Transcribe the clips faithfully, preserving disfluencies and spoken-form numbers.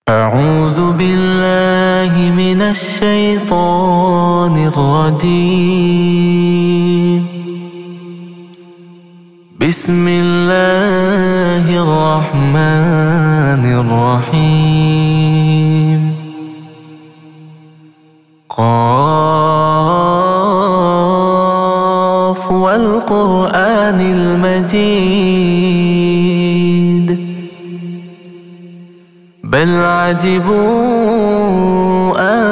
أعوذ بالله من الشيطان الرجيم. بسم الله الرحمن الرحيم. قاف والقرآن المجيد بل عجبوا أن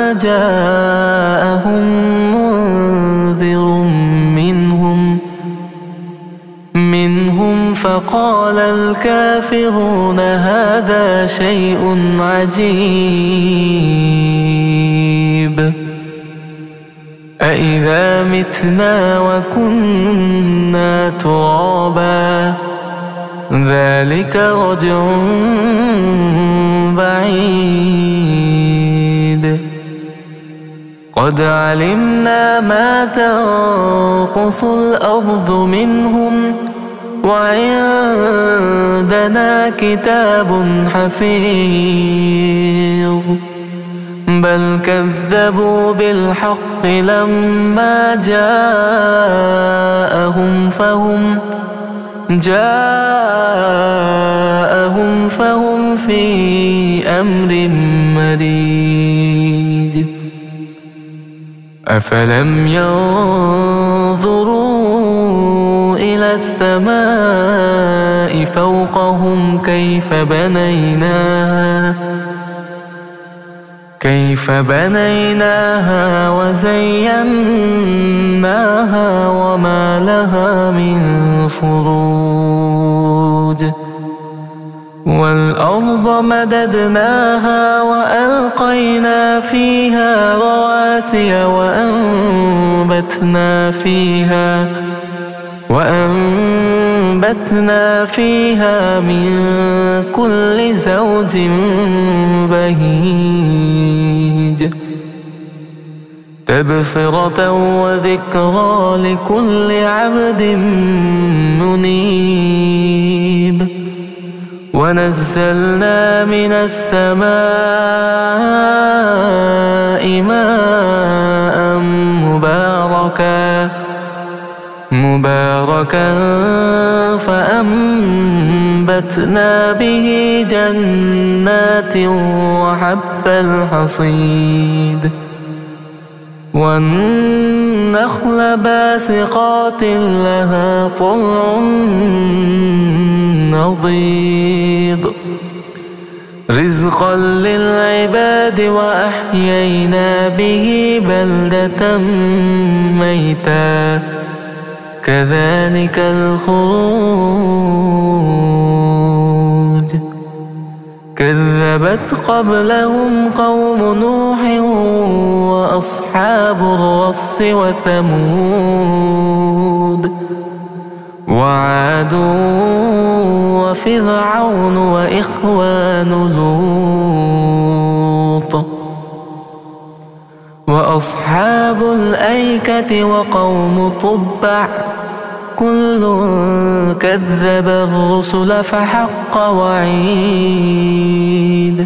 جاءهم منذر منهم منهم فقال الكافرون هذا شيء عجيب أإذا متنا وكنا ترابا ذلك رجع بعيد قد علمنا ما تنقص الأرض منهم وعندنا كتاب حفيظ بل كذبوا بالحق لما جاءهم فهم جاءهم فهم في أمر مريج أفلم ينظروا إلى السماء فوقهم كيف بنيناها كيف بنيناها وزيناها وما لها من فروج والأرض مددناها وألقينا فيها رواسي وأنبتنا فيها وأنبتنا فيها من كل زوج بهيج تبصرة وذكرى لكل عبد منيب ونزلنا من السماء ماء مباركا مباركا فأنبتنا به جنات وحب الحصيد والنخل باسقات لها طلع نضيد رزقا للعباد وأحيينا به بلدة ميتا كذلك الخروج كذبت قبلهم قوم نوح وأصحاب الرس وثمود وعاد وفرعون وإخوان لوط وأصحاب الأيكة وقوم طبع كل كذب الرسل فحق وعيد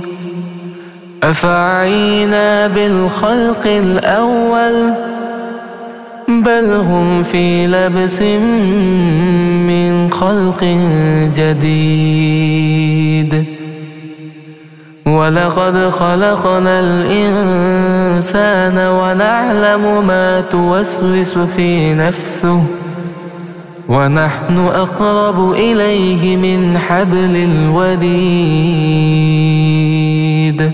أفعينا بالخلق الأول بل هم في لبس من خلق جديد ولقد خلقنا الإنسان ونعلم ما توسوس في نفسه ونحن أقرب إليه من حبل الوريد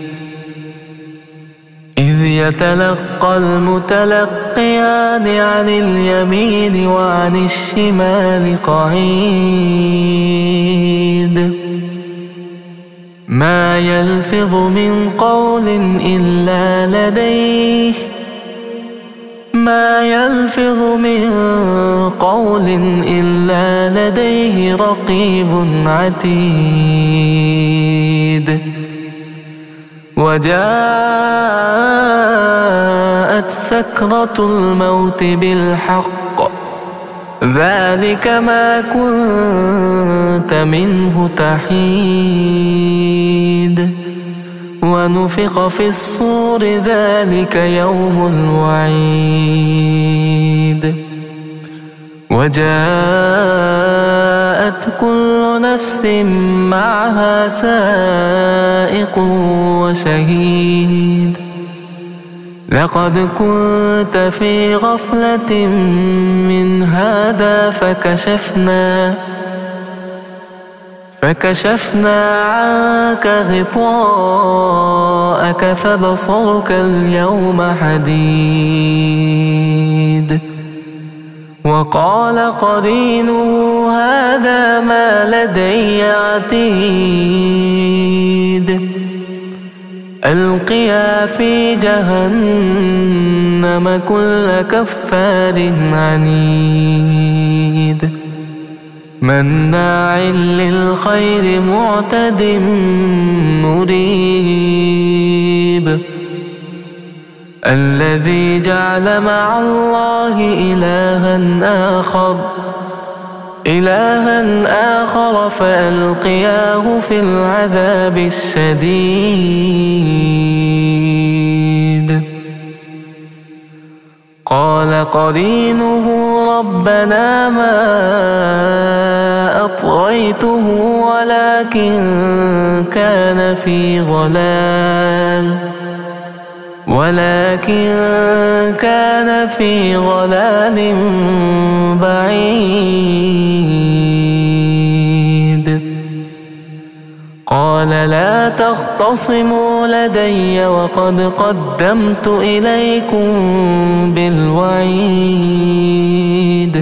إذ يتلقى المتلقيان عن اليمين وعن الشمال قعيد ما يلفظ من قول إلا لديه ما يلفظ من قول إلا لديه رقيب عتيد وجاءت سكرة الموت بالحق ذلك ما كنت منه تحيد ونفخ في الصور ذلك يوم الوعيد وجاءت كل نفس معها سائق وشهيد لقد كنت في غفلة من هذا فكشفنا فكشفنا عنك غطاءك فبصرك اليوم حديد وقال قرينه هذا ما لدي عتيد ألقيا في جهنم كل كفار عنيد مناع للخير معتد مريب الذي جعل مع الله إلها آخر إلها آخر فألقياه في العذاب الشديد قال قرينه ربنا ما أطغيته ولكن كان في ضلال ولكن كان في ضلال بعيد قال لا تختصموا لدي وقد قدمت إليكم بالوعيد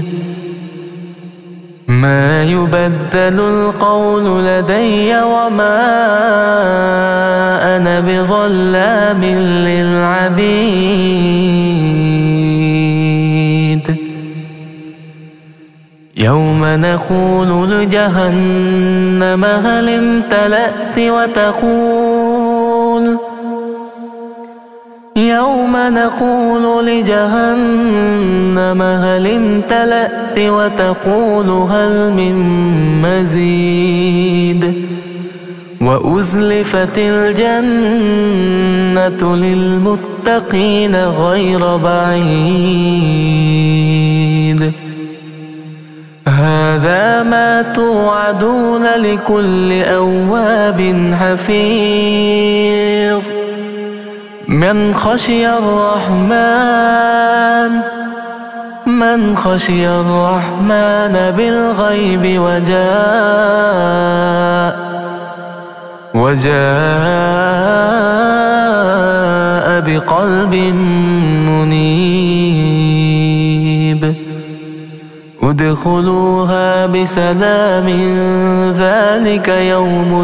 ما يبدل القول لدي وما أنا بظلام للعبيد يوم نقول لجهنم هل امتلأت وتقول يوم نقول لجهنم هل امتلأت وتقول هل من مزيد وأزلفت الجنة للمتقين غير بعيد هذا ما توعدون لكل أواب حفيظ من خشي الرحمن من خشي الرحمن بالغيب وجاء وجاء بقلب منيب ادخلوها بسلام ذلك يوم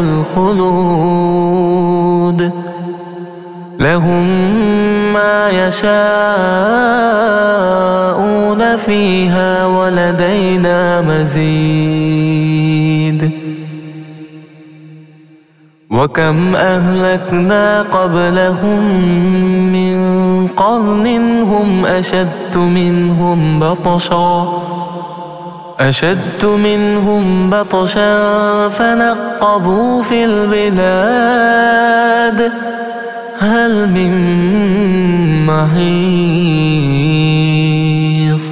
الخلود لهم ما يشاءون فيها ولدينا مزيد وكم أهلكنا قبلهم من قرن هم أشد منهم بطشا أشد منهم بطشا فنقبوا في البلاد هل من محيص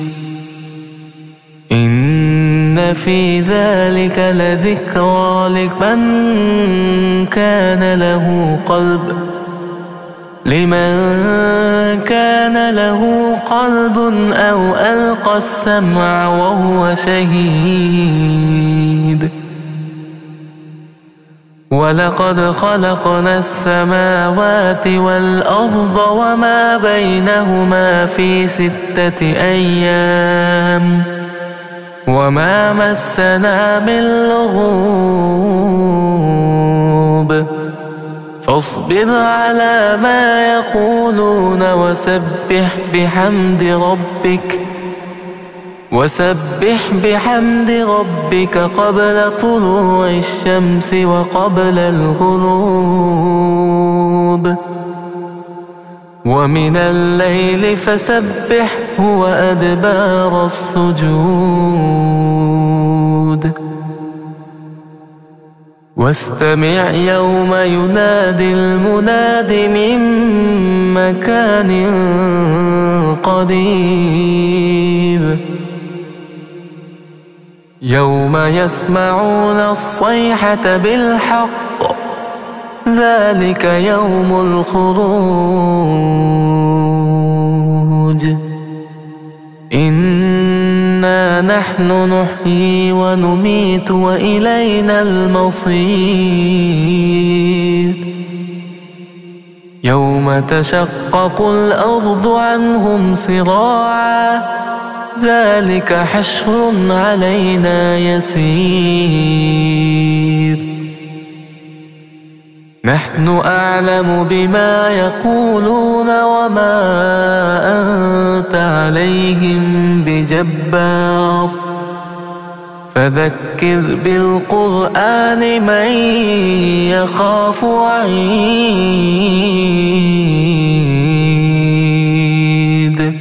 إن في ذلك لذكرى لمن كان له قلب لمن كان له قلب أو ألقى السمع وهو شهيد ولقد خلقنا السماوات والأرض وما بينهما في ستة أيام وما مسنا من لغوب فاصبر على ما يقولون وسبح بحمد ربك وسبح بحمد ربك قبل طلوع الشمس وقبل الغروب ومن الليل فسبحه وأدبار السجود واستمع يوم ينادي المناد من مكان قريب يوم يسمعون الصيحة بالحق ذلك يوم الخروج إنا نحن نحيي ونميت وإلينا المصير يوم تشقق الأرض عنهم سراعا ذلك حشر علينا يسير نحن أعلم بما يقولون وما أنت عليهم بجبار فذكر بالقرآن من يخاف وعيد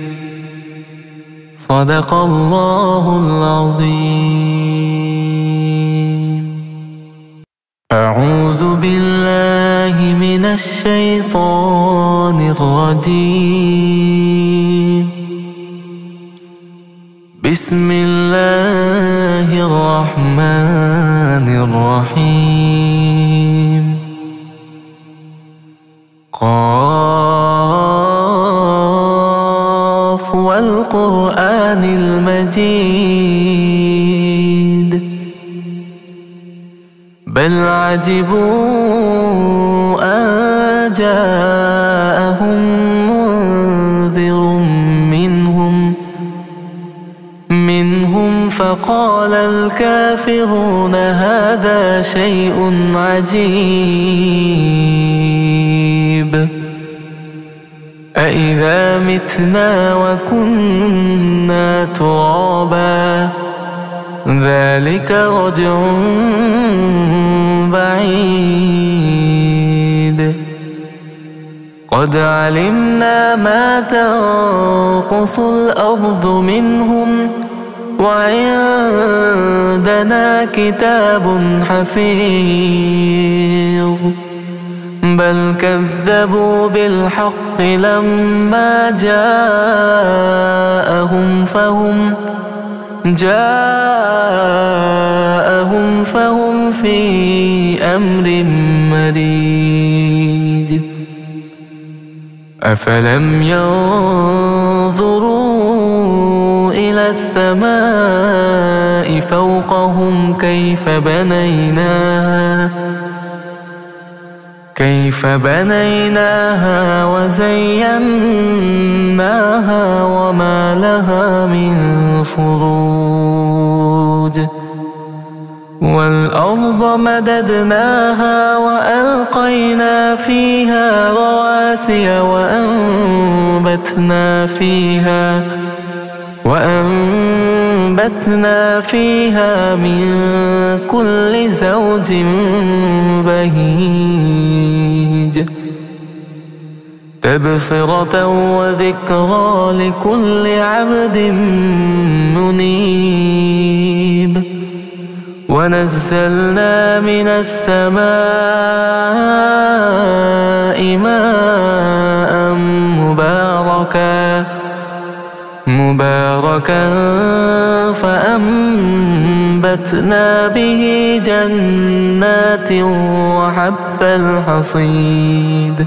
صدق الله العظيم. أعوذ بالله من الشيطان الرجيم. بسم الله الرحمن الرحيم. قاف والقرآن المجيد بل عجبوا أن جاءهم منذر منهم منهم فقال الكافرون هذا شيء عجيب أإذا متنا وكنا ترابا ذلك رجع بعيد قد علمنا ما تنقص الأرض منهم وعندنا كتاب حفيظ بل كذبوا بالحق لما جاءهم فهم جاءهم فهم في أمر مريج أفلم ينظروا إلى السماء فوقهم كيف بنيناها كيف بنيناها وزيناها وما لها من فروج والأرض مددناها وألقينا فيها رواسي وأنبتنا فيها وأنبتنا فيها من كل زوج بهيج تبصرة وذكرى لكل عبد منيب ونزلنا من السماء ماء مباركا مباركا فأنبتنا به جنات وحب الحصيد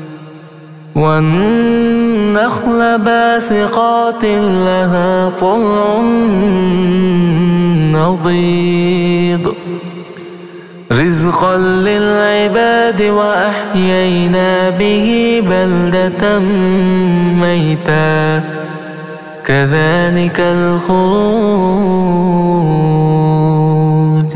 والنخل باسقات لها طلع نضيد رزقا للعباد وأحيينا به بلدة ميتا كذلك الخروج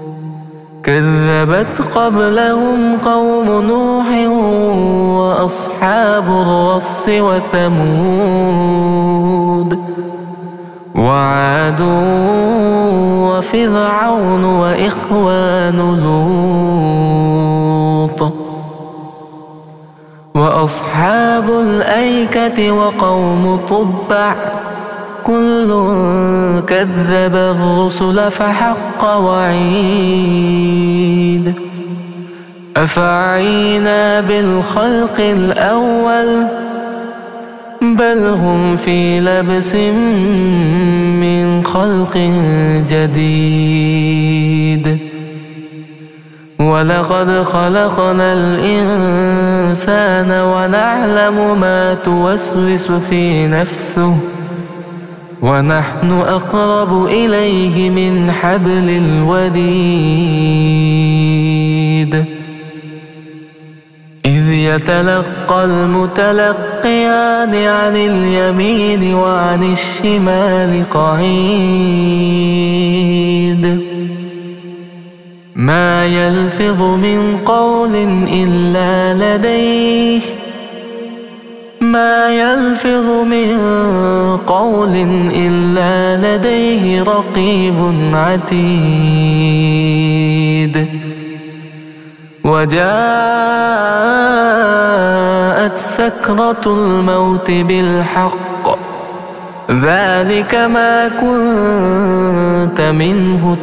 كذبت قبلهم قوم نوح وأصحاب الرس وثمود وعاد وفرعون وإخوان لوط وأصحاب الأيكة وقوم طبع كل كذب الرسل فحق وعيد أفعينا بالخلق الأول بل هم في لبس من خلق جديد ولقد خلقنا الإنسان ونعلم ما توسوس في نفسه ونحن أقرب إليه من حبل الوريد إذ يتلقى المتلقيان عن اليمين وعن الشمال قعيد ما يلفظ من قول إلا لديه ما يلفظ من قول إلا لديه رقيب عتيد وجاءت سكرة الموت بالحق ذلك ما كنت منه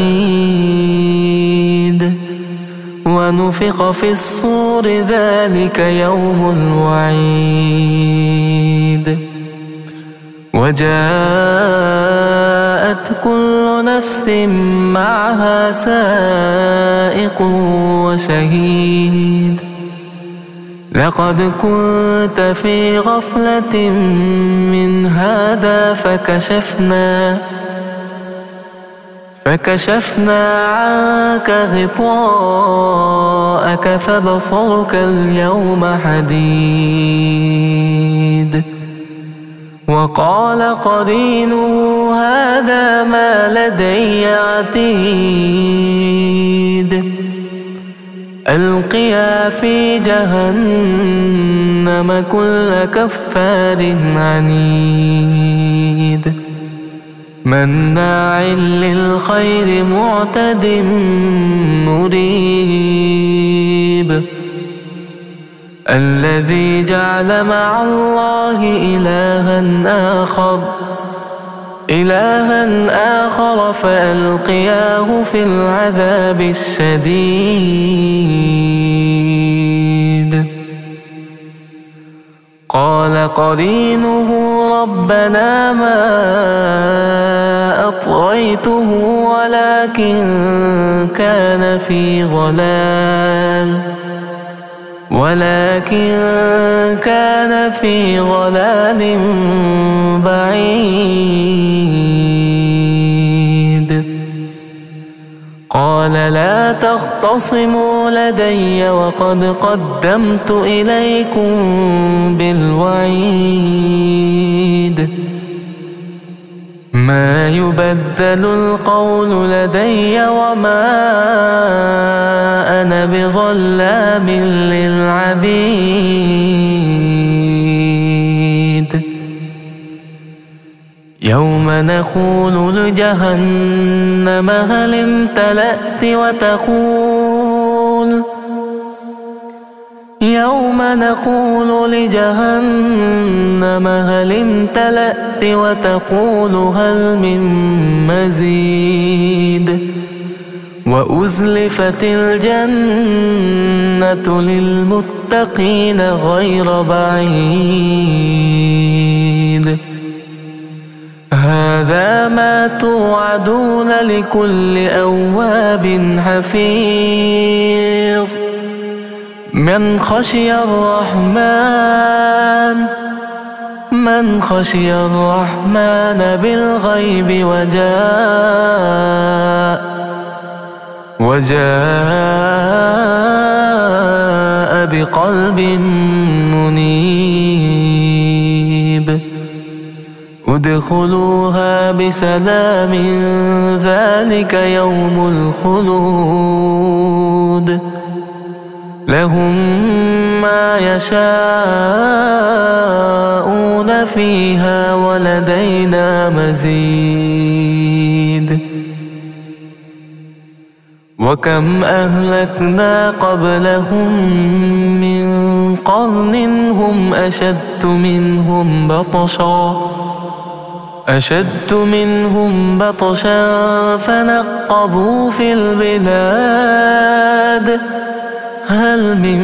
تحيد ونفخ في الصور ذلك يوم الوعيد وجاءت كل نفس معها سائق وشهيد لقد كنت في غفلة من هذا فكشفنا فكشفنا عنك غطاءك فبصرك اليوم حديد وقال قرينه هذا ما لدي عتيد ألقيا في جهنم كل كفار عنيد مناع للخير معتد مريب الذي جعل مع الله إلها آخر إلها آخر فألقياه في العذاب الشديد قال قرينه ربنا ما أطغيته ولكن كان في ضلال ولكن كان في ضلال بعيد قال لا تختصموا لدي وقد قدمت إليكم بالوعيد ما يبدل القول لدي وما أنا بظلام للعبيد يوم نقول لجهنم هل امتلأت وتقول يوم نقول لجهنم هل امتلأت وتقول هل من مزيد وأزلفت الجنة للمتقين غير بعيد هذا ما توعدون لكل أواب حفيظ من خشي الرحمن من خشي الرحمن بالغيب وجاء وجاء بقلب منيب ادخلوها بسلام ذلك يوم الخلود لهم ما يشاءون فيها ولدينا مزيد وكم أهلكنا قبلهم من قرن هم أشد منهم بطشا أشد منهم بطشا فنقبوا في البلاد هل من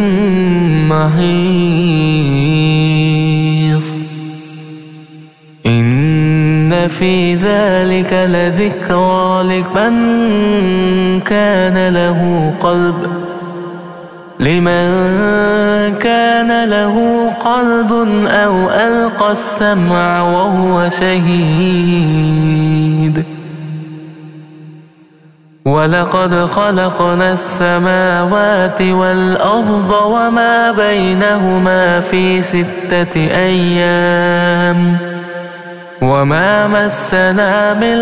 محيص إن في ذلك لذكرى لمن كان له قلب لمن كان له قلب أو ألقى السمع وهو شهيد ولقد خلقنا السماوات والأرض وما بينهما في ستة أيام وما مسنا من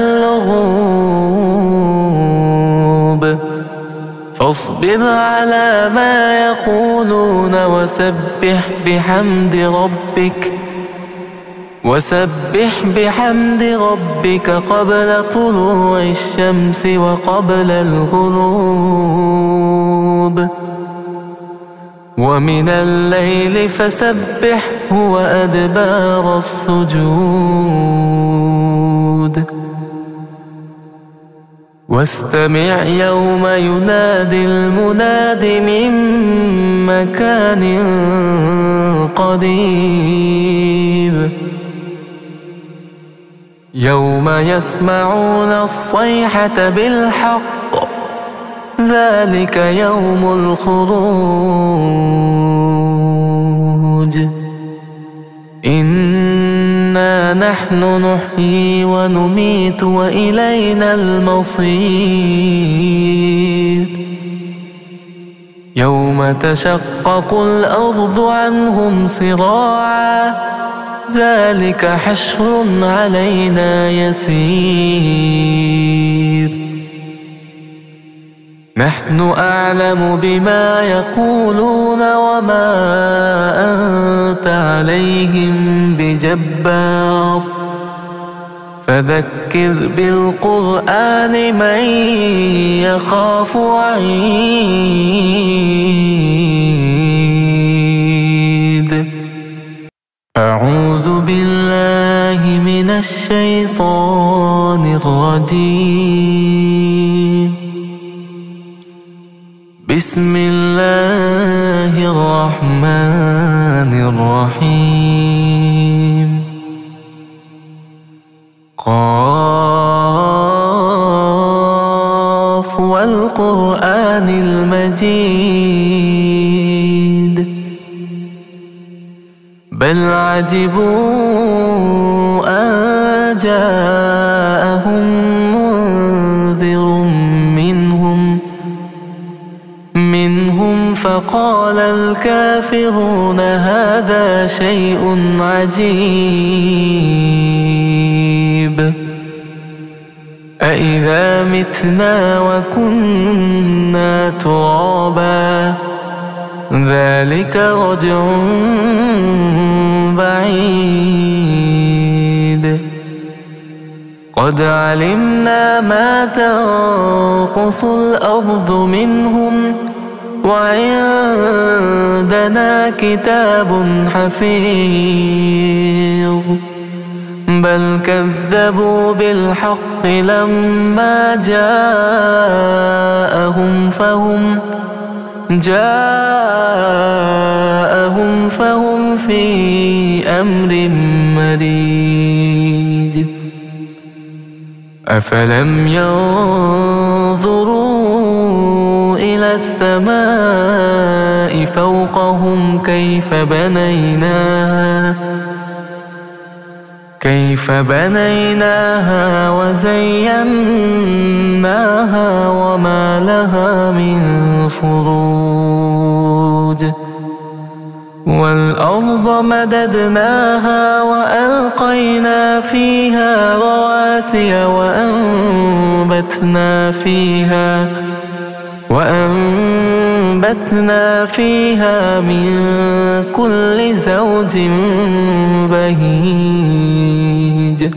لغوب فاصبر على ما يقولون وسبح بحمد ربك وسبح بحمد ربك قبل طلوع الشمس وقبل الغروب ومن الليل فسبحه وأدبار السجود واستمع يوم ينادي المناد من مكان قريب يوم يسمعون الصيحة بالحق ذلك يوم الخروج إنا نحن نحيي ونميت وإلينا المصير يوم تشقق الأرض عنهم سراعا ذلك حشر علينا يسير نحن أعلم بما يقولون وما أنت عليهم بجبار فذكر بالقرآن من يخاف وعيد أعوذ بالله من الشيطان الرجيم بسم الله الرحمن الرحيم قاف والقرآن المجيد بل عجبوا أن جاءهم منذر منهم منهم فقال الكافرون هذا شيء عجيب أإذا متنا وكنا ترابا ذلك رجع بعيد قد علمنا ما تنقص الأرض منهم وعندنا كتاب حفيظ بل كذبوا بالحق لما جاءهم فهم جاءهم فهم في أمر مريج أفلم ينظروا إلى السماء فوقهم كيف بنيناها كيف بنيناها وزيناها وما لها من فروج والأرض مددناها وألقينا فيها رواسي وأنبتنا فيها وأنبتنا فيها من كل زوج بهيج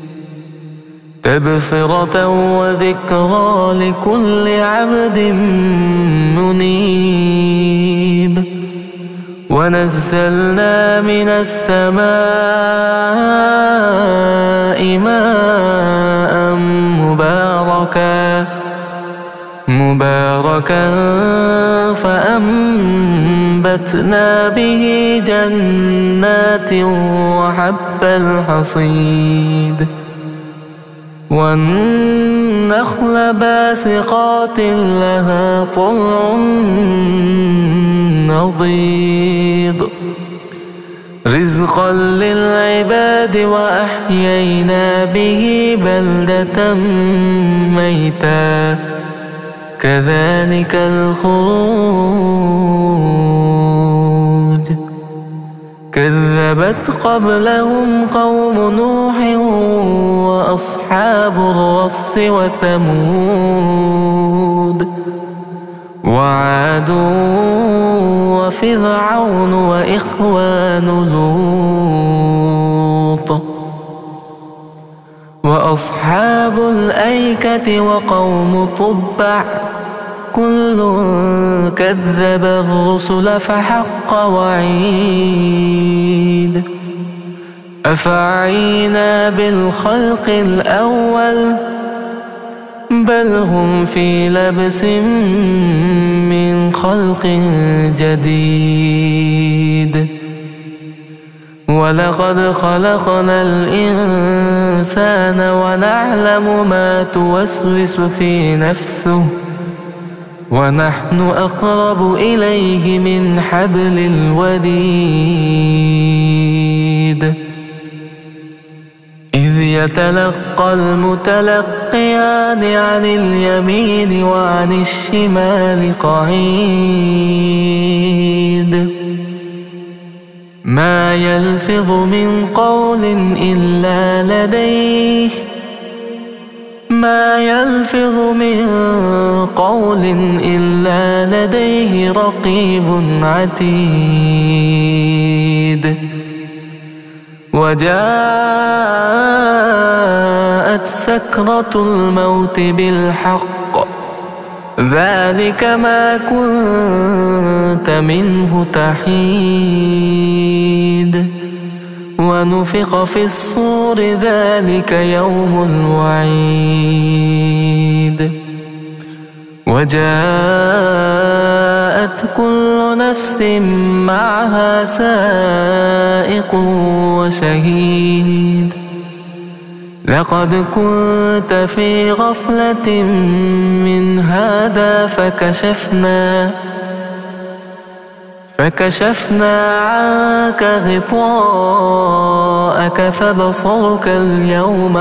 تبصرة وذكرى لكل عبد منيب ونزلنا من السماء ماء مباركا مباركا فأنبتنا به جنات وحب الحصيد والنخل باسقات لها طلع نضيد رزقا للعباد وأحيينا به بلدة ميتا كذلك الخروج كذبت قبلهم قوم نوح وأصحاب الرس وثمود وعاد وفرعون وإخوان لوط وأصحاب الأيكة وقوم تبع كل كذب الرسل فحق وعيد أفعينا بالخلق الأول بل هم في لبس من خلق جديد ولقد خلقنا الإنسان ونعلم ما توسوس في نفسه ونحن أقرب إليه من حبل الوريد إذ يتلقى المتلقيان عن اليمين وعن الشمال قعيد ما يلفظ من قول إلا لديه ما يلفظ من قول إلا لديه رقيب عتيد وجاءت سكرة الموت بالحق ذلك ما كنت منه تحيد ونفخ في الصور ذلك يوم الوعيد وجاءت كل نفس معها سائق وشهيد لقد كنت في غفلة من هذا فكشفنا فكشفنا عنك غطاءك فبصرك اليوم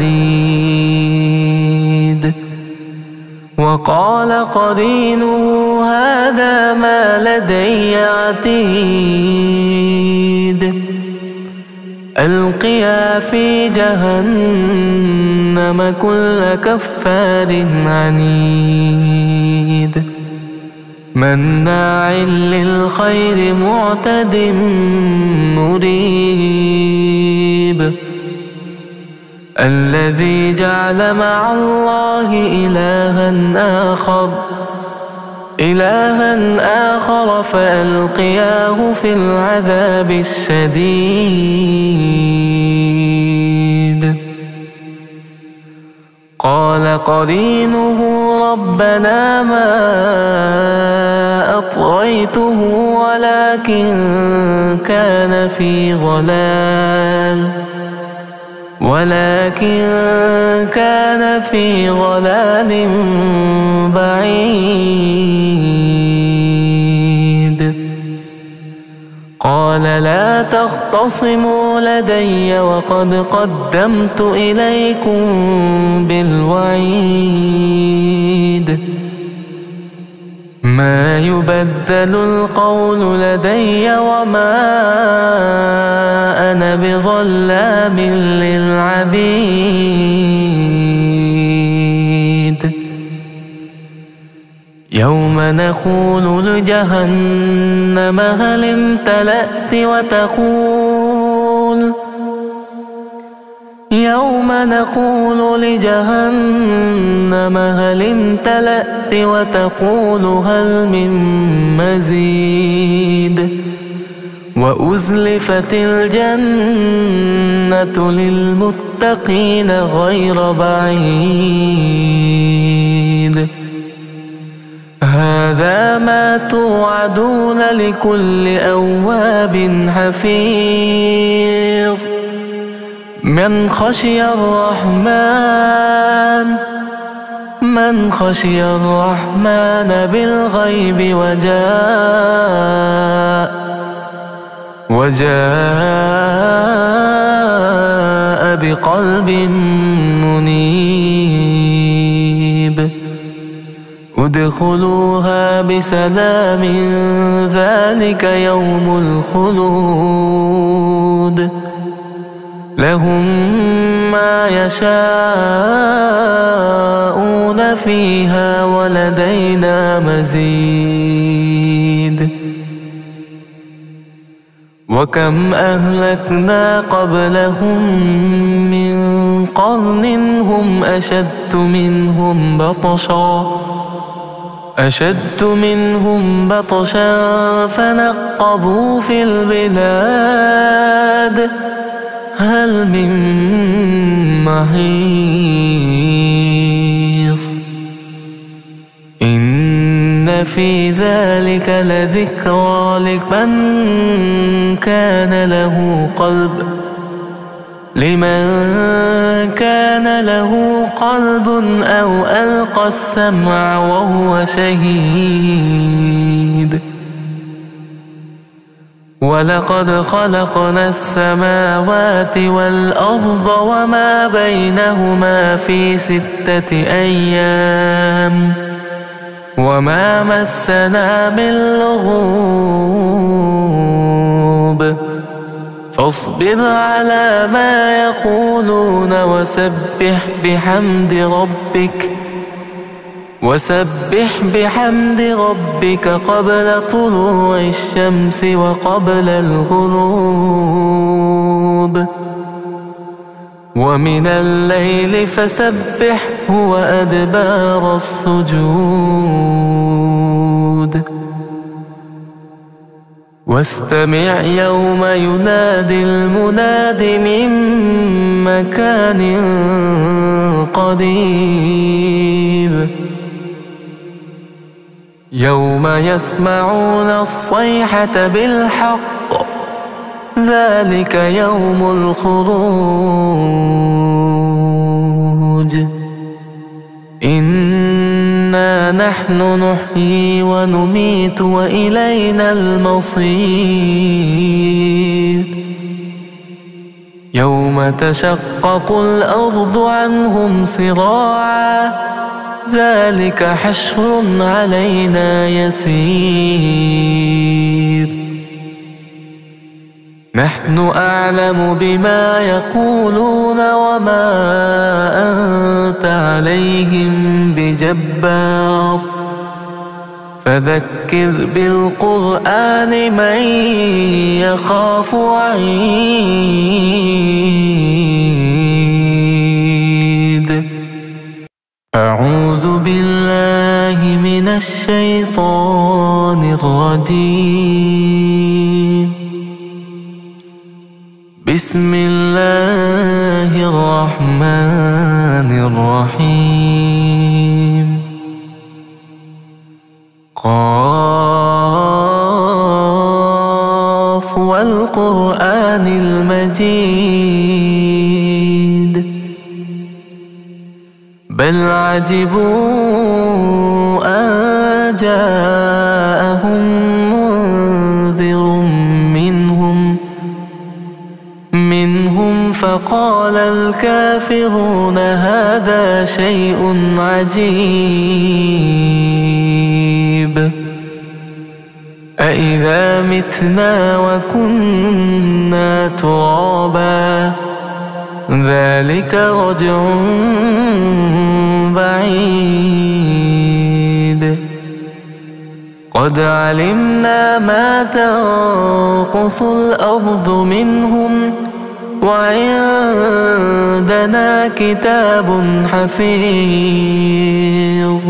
حديد وقال قرينه هذا ما لدي عتيد ألقيا في جهنم كل كفار عنيد مناع للخير معتد مريب الذي جعل مع الله إلها آخر إلها آخر فألقياه في العذاب الشديد قال قرينه ربنا ما أطغيته ولكن كان في ضلال ولكن كان في ضلال بعيد قال لا تختصموا لدي وقد قدمت إليكم بالوعيد ما يبدل القول لدي وما أنا بظلام للعبيد يوم نقول لجهنم هل امتلأت وتقول يوم نقول لجهنم هل امتلأت وتقول هل من مزيد وأزلفت الجنة للمتقين غير بعيد هذا ما توعدون لكل أواب حفيظ من خشي الرحمن من خشي الرحمن بالغيب وجاء وجاء بقلب منيب ادخلوها بسلام ذلك يوم الخلود لهم ما يشاءون فيها ولدينا مزيد وكم أهلكنا قبلهم من قرن هم أشد منهم بطشا أشد منهم بطشا فنقبوا في البلاد هل من محيص إن في ذلك لذكرى لمن كان له قلب لمن كان له قلب أو ألقى السمع وهو شهيد ولقد خلقنا السماوات والأرض وما بينهما في ستة أيام وما مسنا من لغوب فاصبر على ما يقولون وسبح بحمد ربك وسبح بحمد ربك قبل طلوع الشمس وقبل الغروب ومن الليل فسبحه وأدبار السجود واستمع يوم ينادي المناد من مكان قريب يوم يسمعون الصيحة بالحق ذلك يوم الخروج إنا نحن نحيي ونميت وإلينا المصير يوم تشقق الأرض عنهم سراعا ذلك حشر علينا يسير نحن أعلم بما يقولون وما أنت عليهم بجبار فذكر بالقرآن من يخاف وعيد أعوذ بالله من الشيطان الرجيم بسم الله الرحمن الرحيم قاف والقرآن المجيد بل عجبوا أن جاءهم منذر منهم منهم فقال الكافرون هذا شيء عجيب أإذا متنا وكنا ترابا ذلك رجع بعيد قد علمنا ما تنقص الأرض منهم وعندنا كتاب حفيظ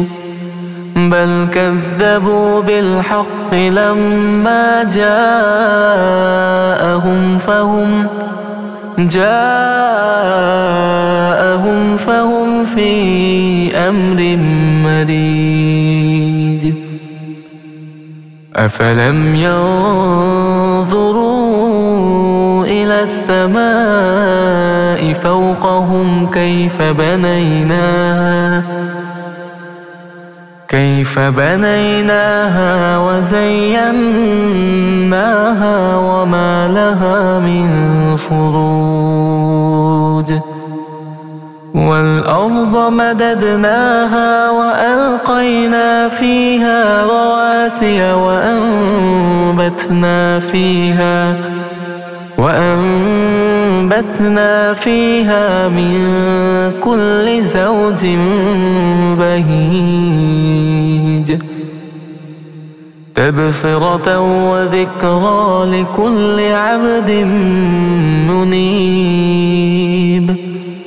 بل كذبوا بالحق لما جاءهم جاءهم فهم جاءهم فهم في أمر مريج أفلم ينظروا إلى السماء فوقهم كيف بنيناها كيف بنيناها وزيناها وما لها من فروج والأرض مددناها وألقينا فيها رواسي وأنبتنا فيها وأنبتنا فيها من كل زوج بهيج تبصرة وذكرى لكل عبد منيب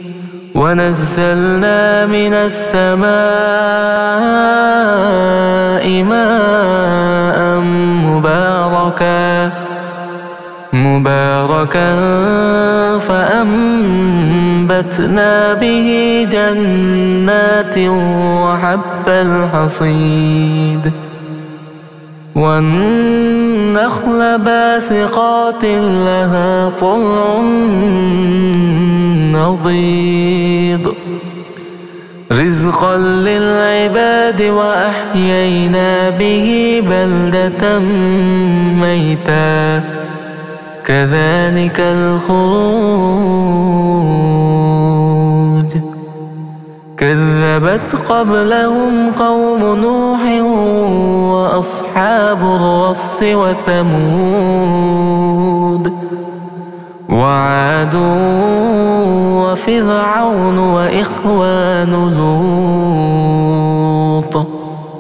ونزلنا من السماء ماء مباركا مباركا فأنبتنا به جنات وحب الحصيد والنخل باسقات لها طلع نضيد رزقا للعباد وأحيينا به بلدة ميتا كذلك الخروج كذبت قبلهم قوم نوح وأصحاب الرس وثمود وعاد وفرعون وإخوان لوط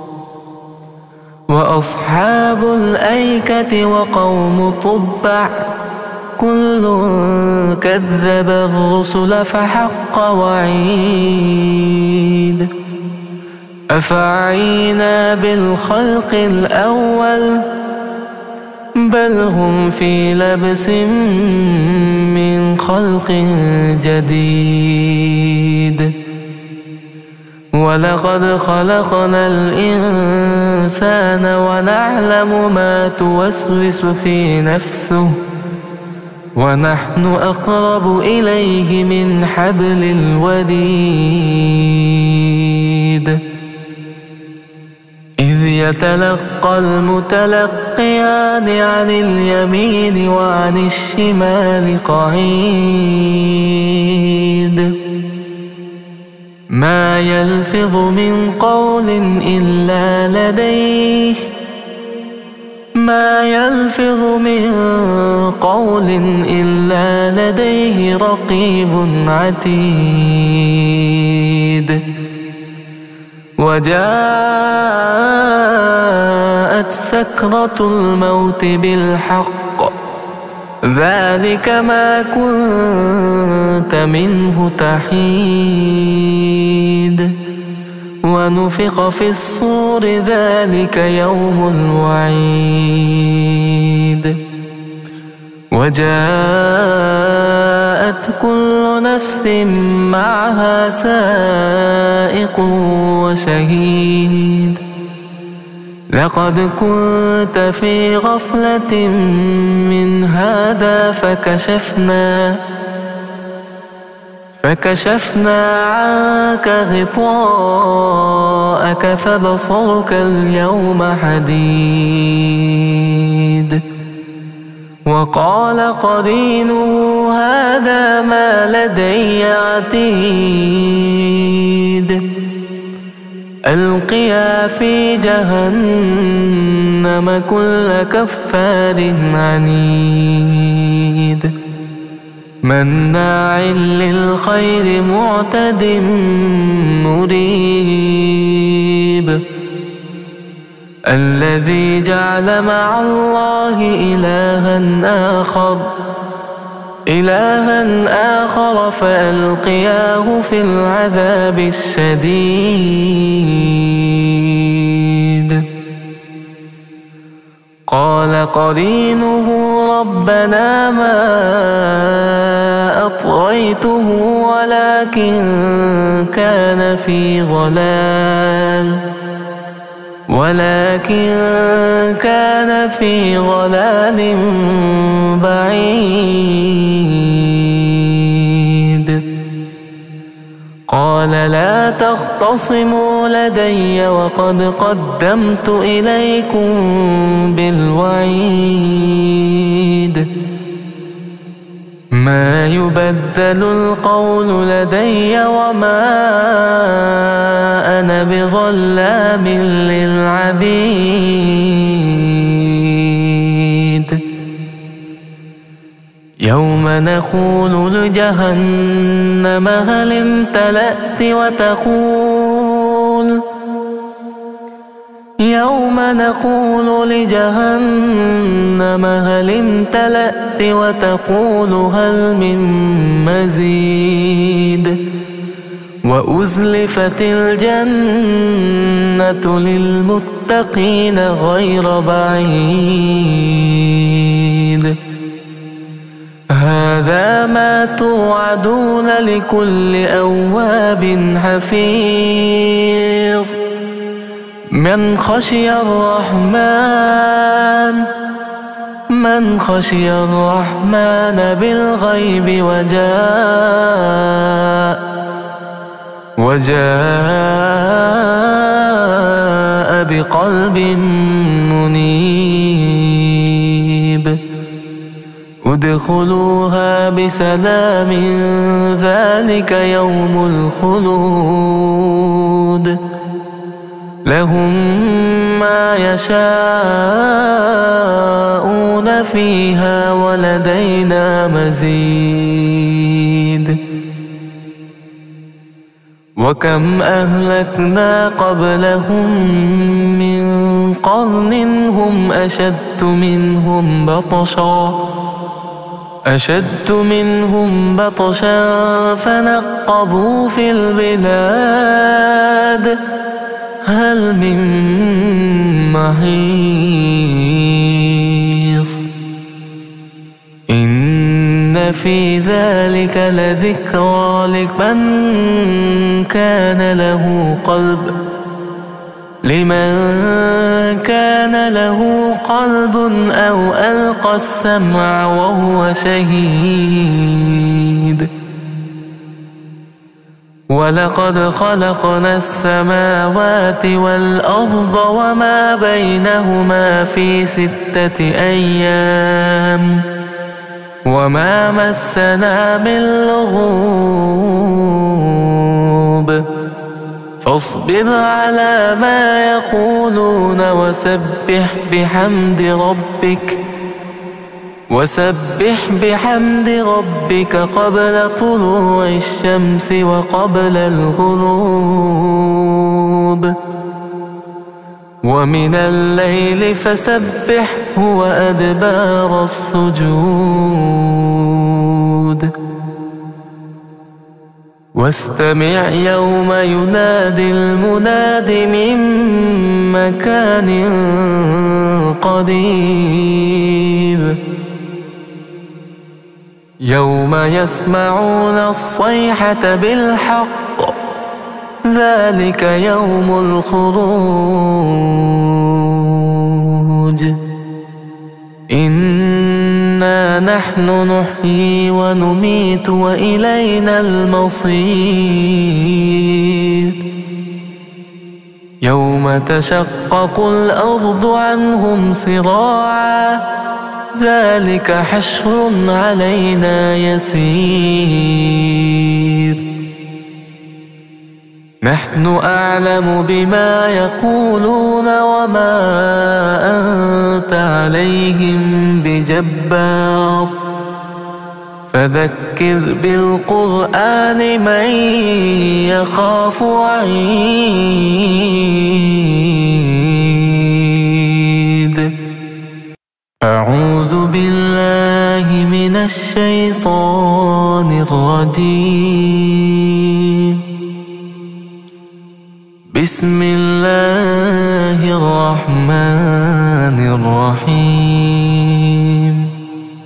وأصحاب الأيكة وقوم طبع كل كذب الرسل فحق وعيد أفعينا بالخلق الأول بل هم في لبس من خلق جديد ولقد خلقنا الإنسان ونعلم ما توسوس في نفسه ونحن أقرب إليه من حبل الوريد إذ يتلقى المتلقيان عن اليمين وعن الشمال قعيد ما يلفظ من قول إلا لديه ما يلفظ من قول إلا لديه رقيب عتيد وجاءت سكرة الموت بالحق ذلك ما كنت منه تحيد ونفخ في الصور ذلك يوم الوعيد وجاءت كل نفس معها سائق وشهيد لقد كنت في غفلة من هذا فكشفنا فكشفنا عنك غطاءك فبصرك اليوم حديد وقال قرينه هذا ما لدي عتيد ألقيا في جهنم كل كفار عنيد مناع للخير معتد مريب الذي جعل مع الله إلها آخر إلها آخر فألقياه في العذاب الشديد قال قرينه ربنا ما أطغيته ولكن كان في ضلال ولكن كان في ضلال بعيد قال لا تختصموا لدي وقد قدمت إليكم بالوعيد ما يبدل القول لدي وما أنا بظلام للعبيد يوم نقول لجهنم هل امتلأت وتقول يوم نقول لجهنم هل امتلأت وتقول هل من مزيد وأزلفت الجنة للمتقين غير بعيد هذا ما توعدون لكل أواب حفيظ من خشي الرحمن من خشي الرحمن بالغيب وجاء وجاء بقلب منيب ادخلوها بسلام ذلك يوم الخلود لهم ما يشاءون فيها ولدينا مزيد وكم أهلكنا قبلهم من قرن هم أشد منهم بطشا أشد منهم بطشا فنقبوا في البلاد هل من محيص إن في ذلك لذكرى لمن كان له قلب لمن كان له قلب أو ألقى السمع وهو شهيد ولقد خلقنا السماوات والأرض وما بينهما في ستة أيام وما مسنا من لغوب فاصبر على ما يقولون وسبح بحمد ربك وسبح بحمد ربك قبل طلوع الشمس وقبل الغروب ومن الليل فسبحه وأدبار السجود واستمع يوم ينادي المناد من مكان قريب يوم يسمعون الصيحة بالحق ذلك يوم الخروج إنا نحن نحيي ونميت وإلينا المصير يوم تشقق الأرض عنهم سراعا ذلك حشر علينا يسير نحن أعلم بما يقولون وما أنت عليهم بجبار فذكر بالقرآن من يخاف وعيد أعوذ بالله من الشيطان الرجيم بسم الله الرحمن الرحيم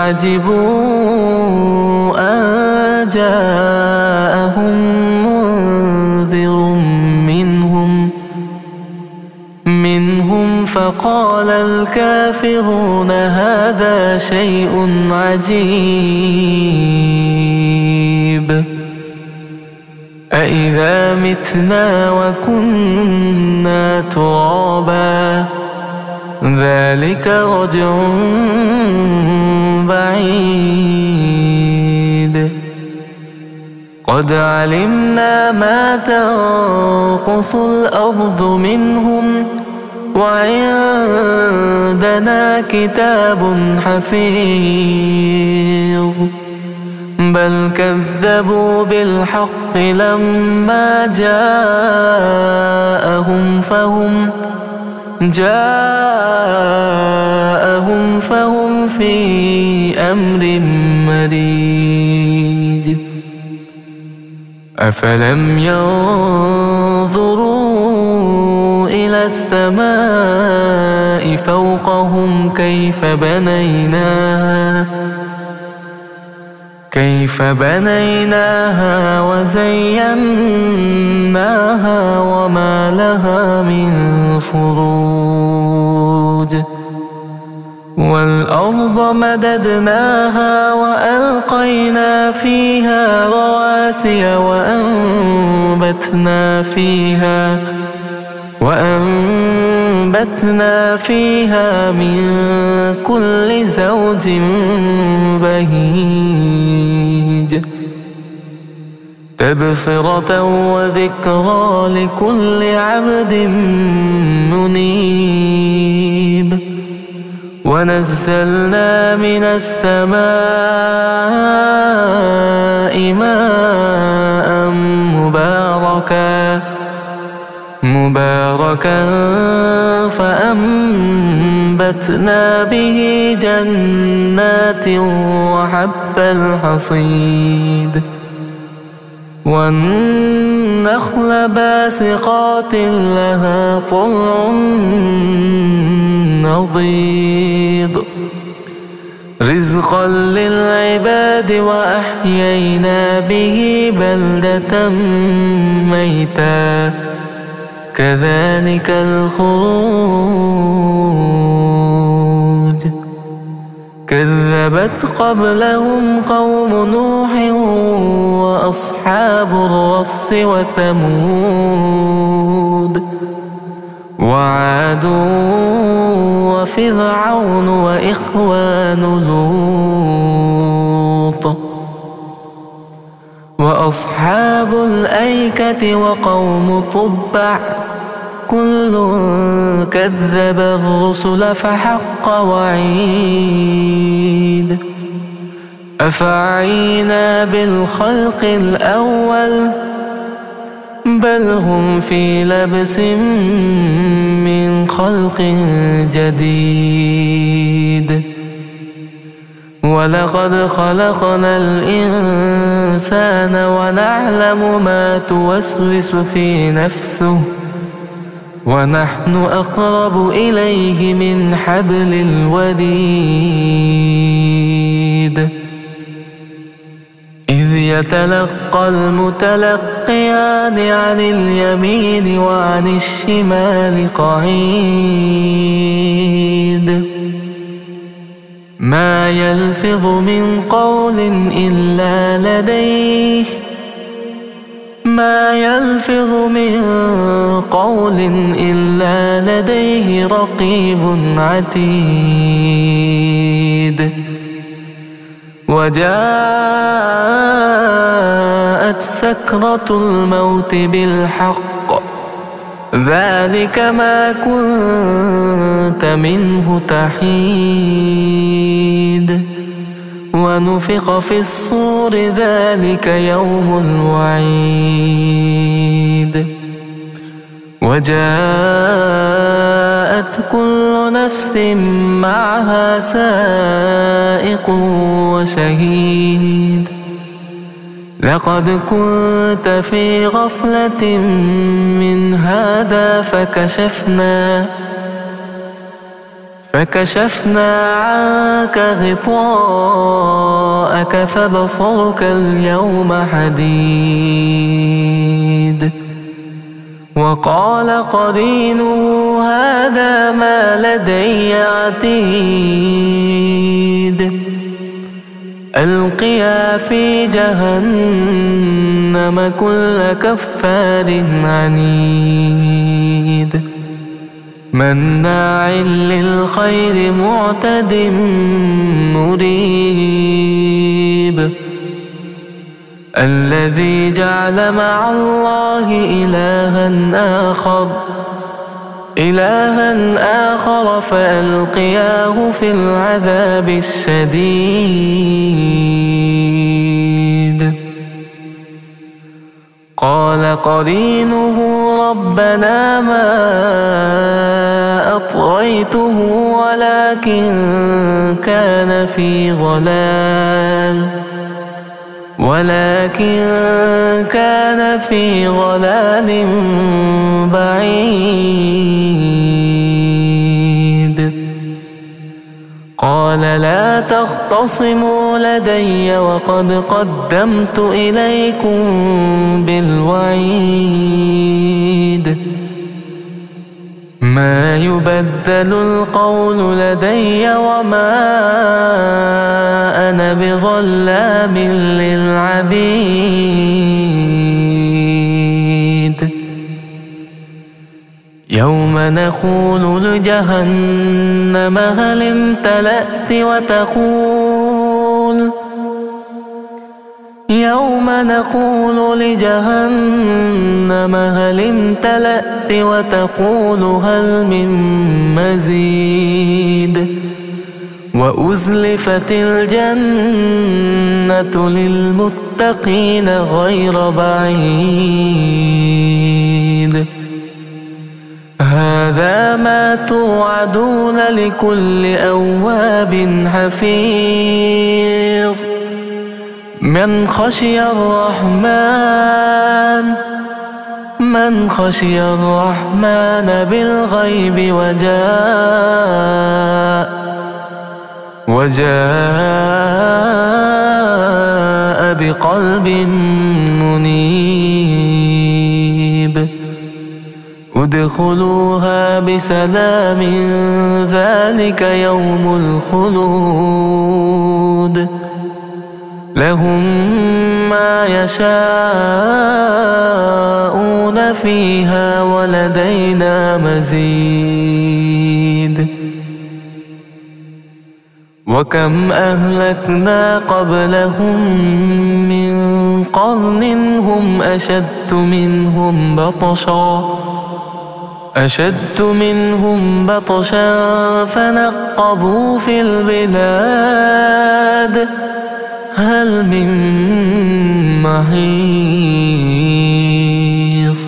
عجبوا أن جاءهم منذر منهم منهم فقال الكافرون هذا شيء عجيب أإذا متنا وكنا ترابا ذلك رجع بعيد قد علمنا ما تنقص الأرض منهم وعندنا كتاب حفيظ بل كذبوا بالحق لما جاءهم فهم جاءهم فهم في أمر مريج أفلم ينظروا إلى السماء فوقهم كيف بنيناها كيف بنيناها وزيناها وما لها من فروج والأرض مددناها وألقينا فيها رواسي وأنبتنا فيها وأنبتنا فيها من كل زوج بهيج تبصرة وذكرى لكل عبد منيب ونزلنا من السماء ماء مباركا مباركا فأنبتنا به جنات وحب الحصيد والنخل باسقات لها طلع نضيد رزقا للعباد وأحيينا به بلدة ميتا كذلك الخروج كذبت قبلهم قوم نوح وأصحاب الرس وثمود وعاد وفرعون وإخوان لوط وأصحاب الأيكة وقوم تبع كل كذب الرسل فحق وعيد أفعينا بالخلق الأول بل هم في لبس من خلق جديد ولقد خلقنا الإنسان ونعلم ما توسوس في نفسه ونحن أقرب إليه من حبل الوريد إذ يتلقى المتلقيان عن اليمين وعن الشمال قعيد ما يلفظ من قول إلا لديه ما يلفظ من قول إلا لديه رقيب عتيد وجاءت سكرة الموت بالحق ذلك ما كنت منه تحيد ونفخ في الصور ذلك يوم الوعيد وجاءت كل نفس معها سائق وشهيد لقد كنت في غفلة من هذا فكشفنا فكشفنا عنك غطاءك فبصرك اليوم حديد. وقال قرينه هذا ما لدي عتيد. ألقيا في جهنم كل كفار عنيد مناع للخير معتد مريب. الذي جعل مع الله إلها آخر إلها آخر فألقياه في العذاب الشديد. قال قرينه ربنا ما أطغيته ولكن كان في ضلال ولكن كان في ضلال بعيد. قال لا تختصموا لدي وقد قدمت إليكم بالوعيد. ما يبدل القول لدي وما أنا بظلام للعبيد. يوم نقول لجهنم هل امتلأت وتقول يوم نقول لجهنم هل امتلأت وتقول هل من مزيد. وأزلفت الجنة للمتقين غير بعيد. هذا ما توعدون لكل أواب حفيظ. من خشي الرحمن من خشي الرحمن بالغيب وجاء وجاء بقلب منيب. ادخلوها بسلام ذلك يوم الخلود. لهم ما يشاءون فيها ولدينا مزيد. وكم أهلكنا قبلهم من قرن هم أشد منهم بطشا أشد منهم بطشا فنقبوا في البلاد هل من محيص.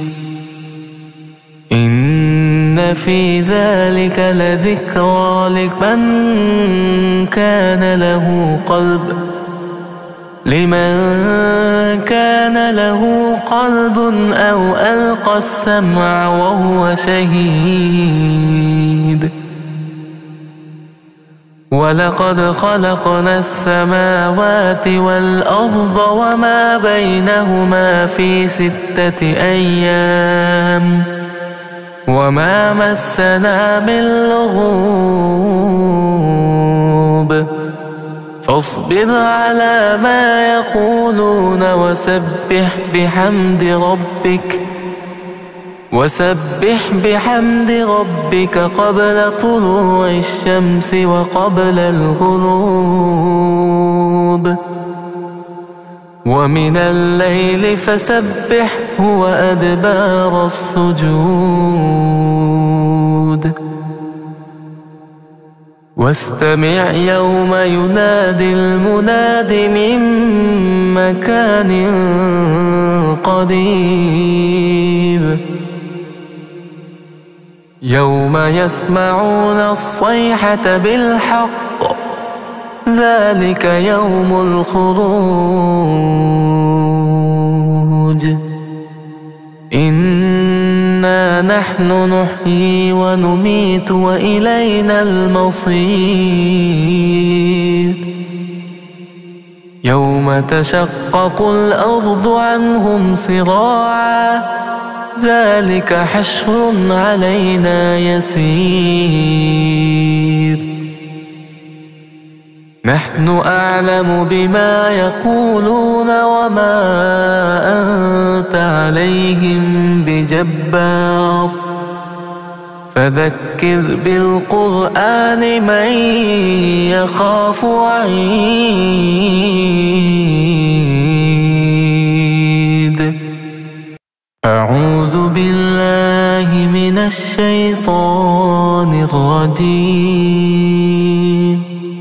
إن في ذلك لذكرى لمن كان له قلب لمن كان له قلب أو ألقى السمع وهو شهيد. ولقد خلقنا السماوات والأرض وما بينهما في ستة أيام وما مسنا من لغوب. فاصبر على ما يقولون وسبح بحمد ربك وسبح بحمد ربك قبل طلوع الشمس وقبل الغروب. ومن الليل فسبحه وأدبار السجود. واستمع يوم ينادي المناد من مكان قريب. يوم يسمعون الصيحة بالحق ذلك يوم الخروج. إنا نحن نحيي ونميت وإلينا المصير يوم تشقق الأرض عنهم سراعا ذلك حشر علينا يسير نحن أعلم بما يقولون وما أنت عليهم بجبار فذكر بالقرآن من يخاف وعيد أعوذ بالله من الشيطان الرجيم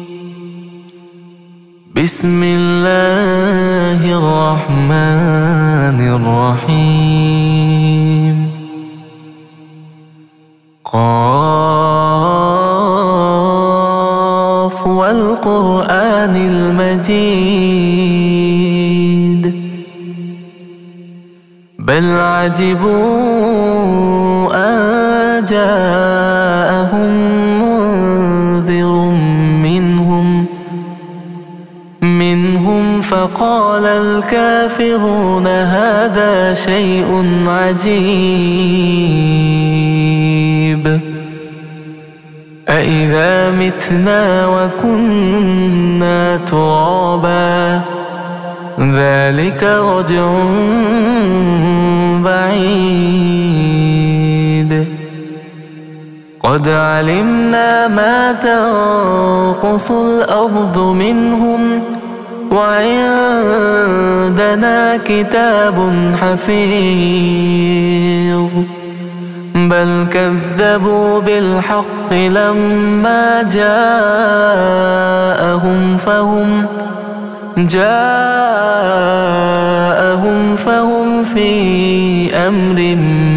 بسم الله الرحمن الرحيم قاف والقرآن المجيد بل عجبوا أن جاءهم منذر منهم منهم فقال الكافرون هذا شيء عجيب أإذا متنا وكنا ترابا ذلك رجع بعيد قد علمنا ما تنقص الأرض منهم وعندنا كتاب حفيظ بل كذبوا بالحق لما جاءهم فهم جاءهم فهم في أمر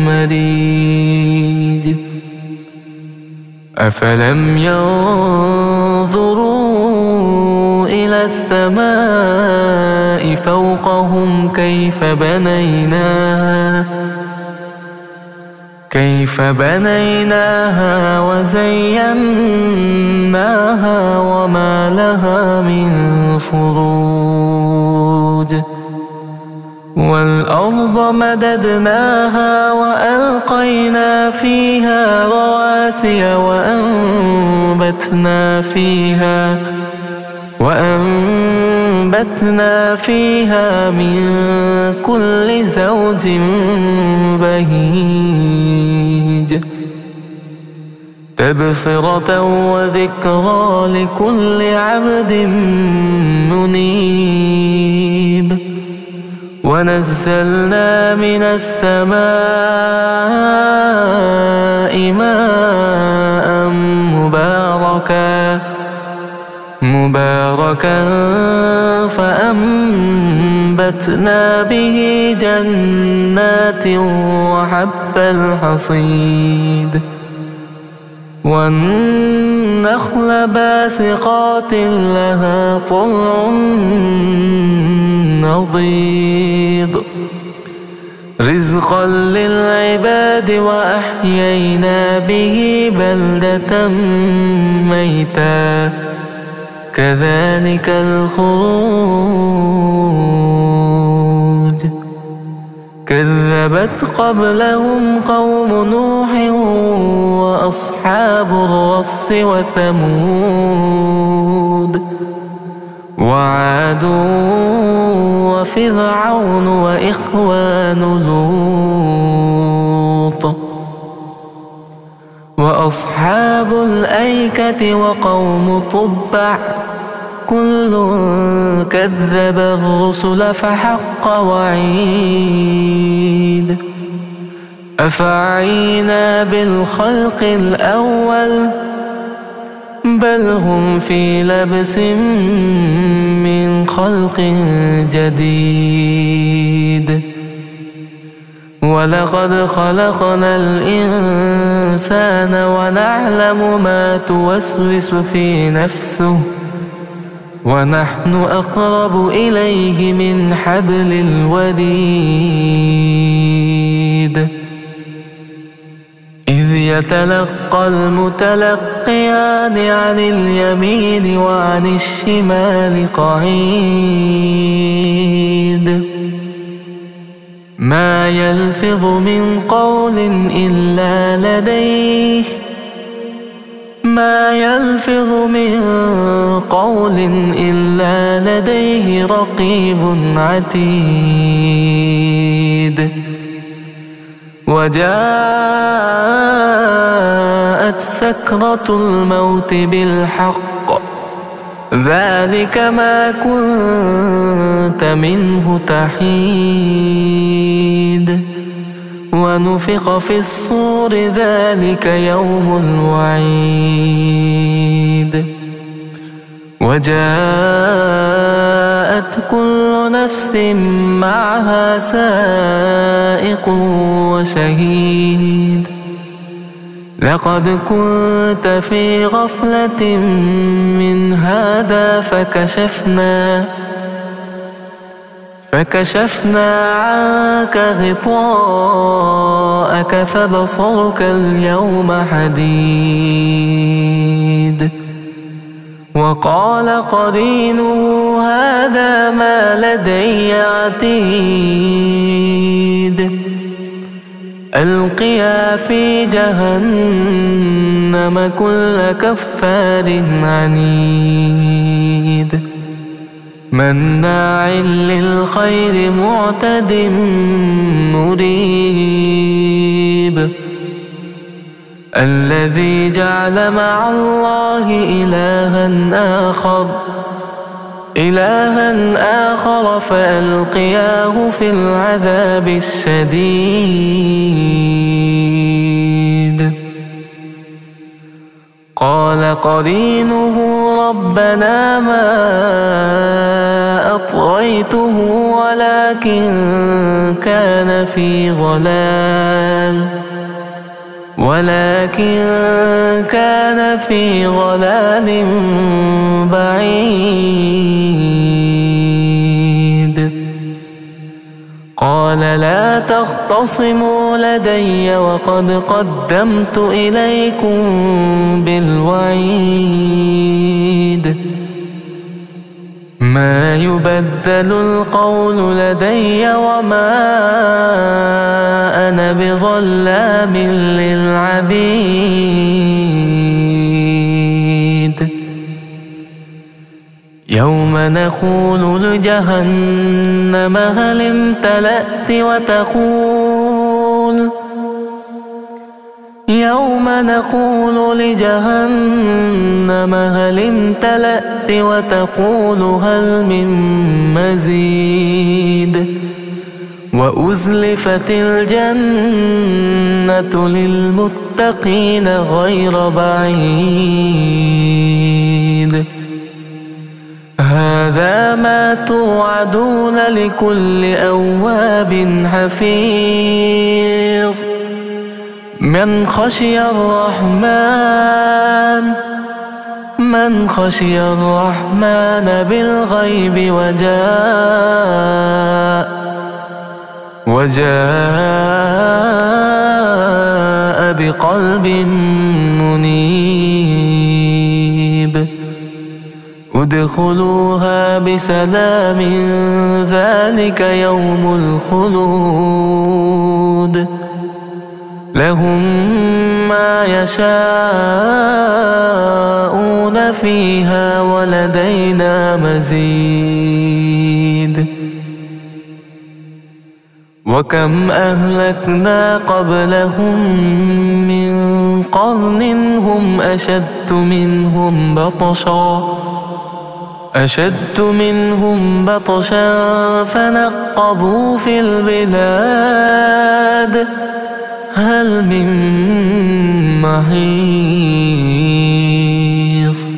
مريج أفلم ينظروا إلى السماء فوقهم كيف بنيناها كيف بنيناها وزيناها وما لها من فروج والأرض مددناها وألقينا فيها رواسي وأنبتنا فيها وأنبتنا فيها من كل زوج بهيج تبصرة وذكرى لكل عبد منيب ونزلنا من السماء ماء مباركا مباركا فأنبتنا به جنات وحب الحصيد والنخل باسقات لها طلع نضيد رزقا للعباد وأحيينا به بلدة ميتا كذلك الخروج كذبت قبلهم قوم نوح وأصحاب الرس وثمود وعاد وفرعون وإخوان لوط وأصحاب الأيكة وقوم طبع كل كذب الرسل فحق وعيد أفعينا بالخلق الأول بل هم في لبس من خلق جديد ولقد خلقنا الإنسان ونعلم ما توسوس في نفسه ونحن أقرب إليه من حبل الوريد يتلقى المتلقيان عن اليمين وعن الشمال قعيد ما يلفظ من قول إلا لديه ما يلفظ من قول إلا لديه رقيب عتيد وجاءت سكرة الموت بالحق ذلك ما كنت منه تحيد ونفخ في الصور ذلك يوم الوعيد وجاءت كل نفس معها سائق وشهيد لقد كنت في غفلة من هذا فكشفنا فكشفنا عنك غطاءك فبصرك اليوم حديد وقال قرينه هذا ما لدي عتيد ألقيا في جهنم كل كفار عنيد مناع للخير معتد مريب الذي جعل مع الله إلها آخر إلها آخر فألقياه في العذاب الشديد قال قرينه ربنا ما أطغيته ولكن كان في ضلال ولكن كان في ضلال بعيد قال لا تختصموا لدي وقد قدمت إليكم بالوعيد ما يبدل القول لدي وما أنا بظلام للعبيد يوم نقول لجهنم هل امتلأت وتقول يوم نقول لجهنم هل امتلأت وتقول هل من مزيد وأزلفت الجنة للمتقين غير بعيد هذا ما توعدون لكل أواب حفيظ من خشي الرحمن من خشي الرحمن بالغيب وجاء وجاء بقلب منيب ادخلوها بسلام ذلك يوم الخلود لهم ما يشاءون فيها ولدينا مزيد وكم أهلكنا قبلهم من قرن هم أشد منهم بطشا أشد منهم بطشا فنقبوا في البلاد هل من محيص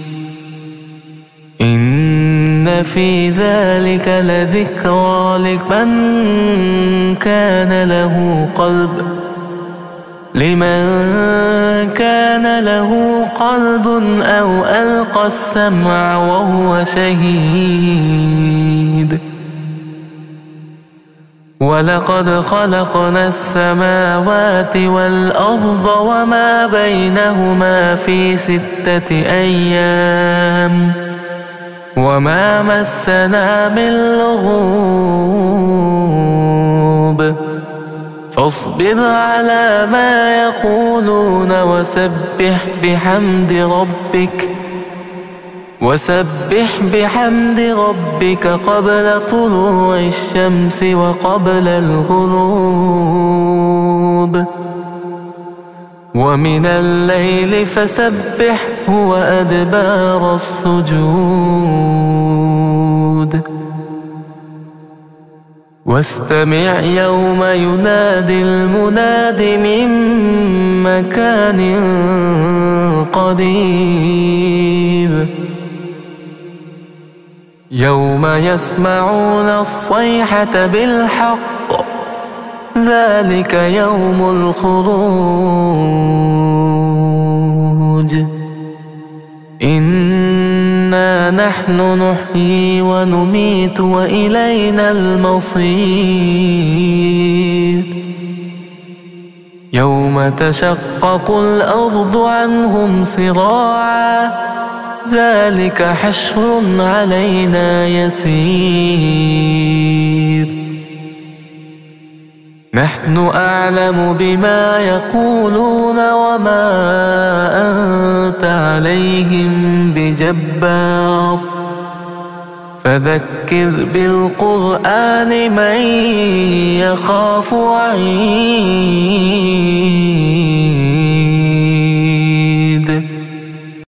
إن في ذلك لذكرى لمن كان له قلب لمن كان له قلب أو ألقى السمع وهو شهيد ولقد خلقنا السماوات والأرض وما بينهما في ستة أيام وما مسنا من لغوب فاصبر على ما يقولون وسبح بحمد ربك وسبح بحمد ربك قبل طلوع الشمس وقبل الغروب ومن الليل فسبحه وأدبار السجود واستمع يوم ينادي المناد من مكان قريب يوم يسمعون الصيحة بالحق ذلك يوم الخروج إنا نحن نحيي ونميت وإلينا المصير يوم تشقق الأرض عنهم سراعا ذلك حشر علينا يسير نحن أعلم بما يقولون وما أنت عليهم بجبار فذكر بالقرآن من يخاف وعيد